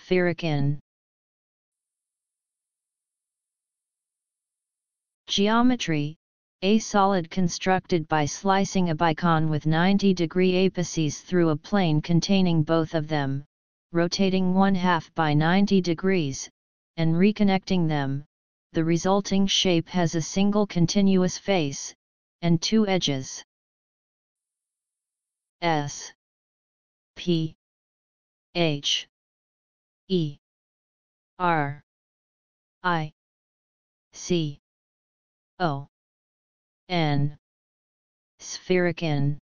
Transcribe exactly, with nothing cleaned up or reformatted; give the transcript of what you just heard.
sphericon. Geometry: a solid constructed by slicing a bicon with ninety degree apices through a plane containing both of them, rotating one half by ninety degrees, and reconnecting them. The resulting shape has a single continuous face, and two edges. S P H E R I C O N. Sphericon.